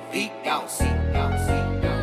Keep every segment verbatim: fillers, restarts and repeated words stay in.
deep down, deep down, deep down.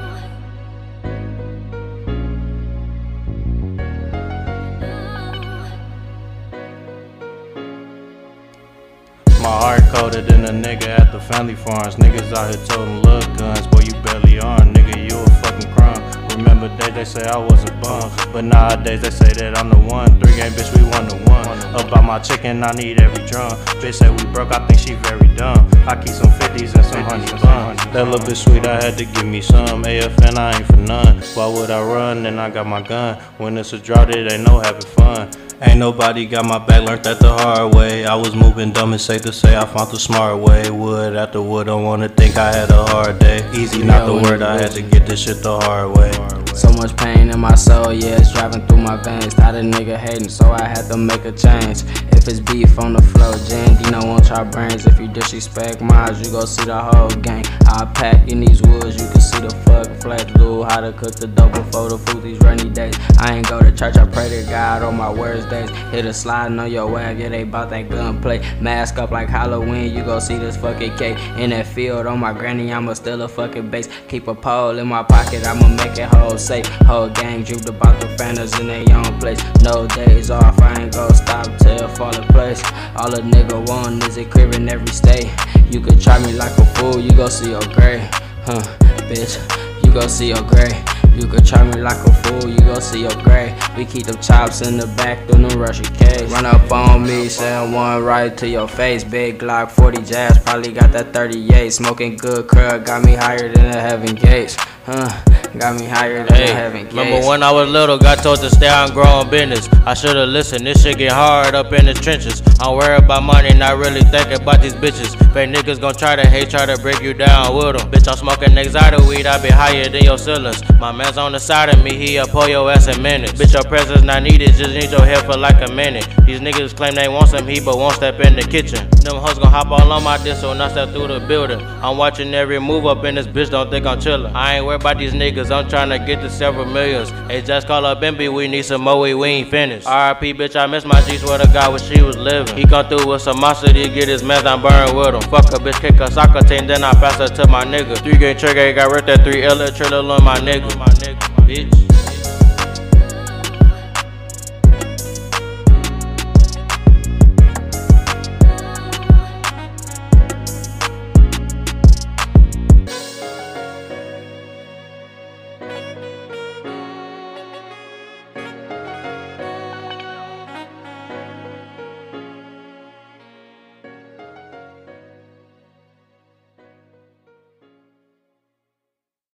My heart colder than a nigga at the family farms. Niggas out here toting little guns, boy you barely armed. Nigga, you a fucking crumb. Remember days they say I was a bum, but nowadays they say that I'm the one. Three game bitch, we one to one. About my chicken, I need every drum. Bitch say we broke, I think she very dumb. I keep some fifties and some honey bun. That little bit sweet, I had to give me some. A F N, I ain't for none. Why would I run? Then I got my gun. When it's a drought, it ain't no having fun. Ain't nobody got my back, learned that the hard way. I was moving dumb, it's safe to say I found the smart way. Wood after wood, don't wanna think I had a hard day. Easy, not the word, I had to get this shit the hard way. So much pain in my soul, yeah, it's driving through my veins. Tired of nigga hating, so I had to make a change. If it's beef on the floor, Jan Dino won't try brains. If you disrespect mine, you gon' see the whole gang. I pack in these woods, you can see the fucking flash blue. How to cook the dope before the food these rainy days. I ain't go to church, I pray to God on my worst days. Hit a sliding on your wag, yeah, they bout that gunplay. Mask up like Halloween, you gon' see this fucking cake. In that field on my granny, I'ma steal a fucking base. Keep a pole in my pocket, I'ma make it whole safe. Whole gang drooped about the fantas in their own place. No days off, I ain't gon' stop till it fall in place. All a nigga want is a crib in every state. You could try me like a fool, you gon' see your gray. Huh, bitch, you gon' see your gray. You could try me like a fool, you gon' see your gray. We keep them chops in the back through them Russian case. Run up on me, saying one right to your face. Big Glock, forty jazz, probably got that thirty-eight. Smoking good crud, got me higher than the heaven gates. Huh, got me higher than Hey, the heaven gates. remember when I was little, got told to stay on growing business. I should've listened, this shit get hard up in the trenches. I'm worried about money, not really thinking about these bitches. Fake niggas gon' try to hate, try to break you down with them. Bitch, I'm smoking exotic weed, I be higher than your ceilings. My man's on the side of me, he up pull your ass in minutes. Bitch, your presence not needed, just need your head for like a minute. These niggas claim they want some heat, but won't step in the kitchen. Them hoes gon' hop all on my dick, so when I step through the building, I'm watching every move up in this bitch, don't think I'm chillin'. I ain't worried about these niggas, I'm tryna get to several millions. Hey, just call up Bimby, we need some more, we ain't finished. R I P bitch, I miss my G, swear to God when she was living. He come through with some monster, he get his meth, I'm burned with him. Fuck a bitch, kick a soccer team, then I pass her to my nigga. Three game trigger, got ripped at three L, trailer on my nigga. Bitch.